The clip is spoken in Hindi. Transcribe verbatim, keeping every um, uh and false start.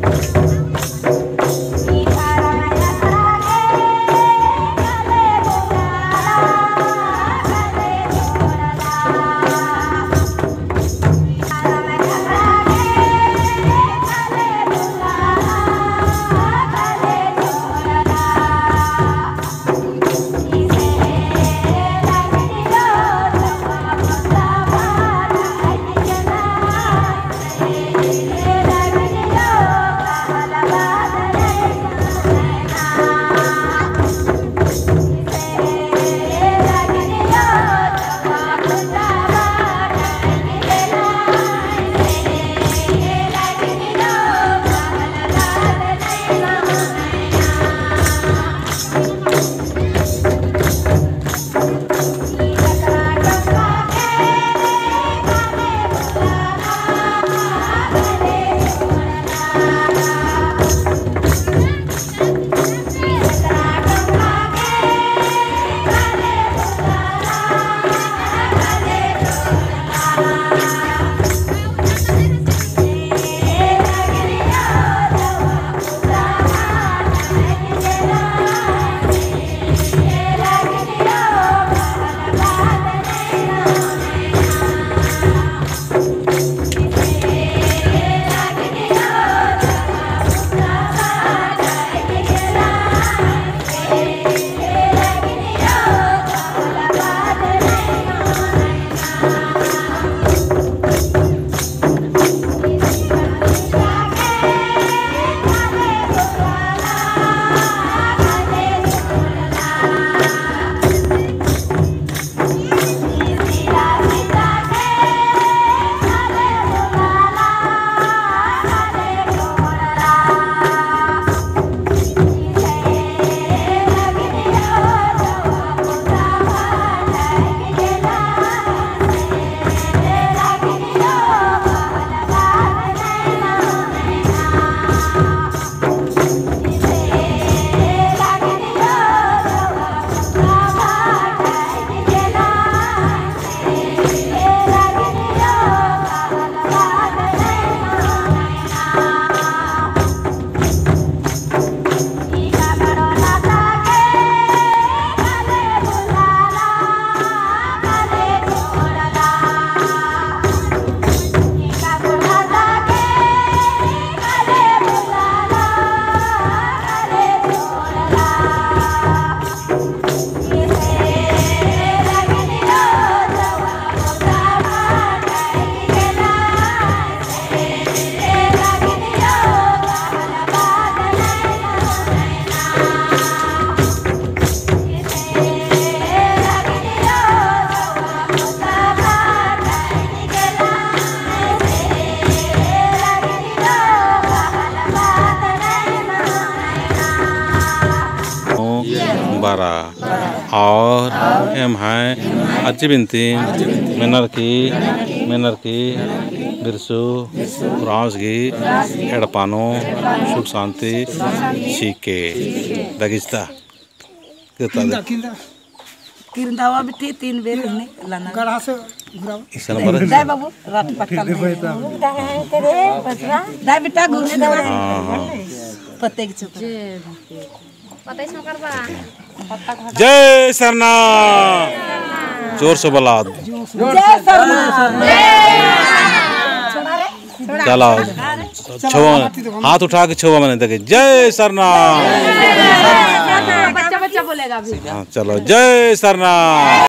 बारह और एम है अच्छी बिनती मिनर की मिनर की बिरसु राजगी एडपानो सुख शांति सीके दगिस्ता कितना किरंदावा बिट्टी तीन बेर ने लाना गड़ा से घुराओ इस नंबर दाई बाबू रात पक्का दाई करे बसरा दाई बेटा घूमने दे हां पत्ते की चुप पत्ते इसमें करबा जय सरना जोर से बोला जय सरना चलो छवा हाथ उठा के छवा मैंने देखे जय सरना बच्चा बच्चा बोलेगा अभी चलो जय सरना।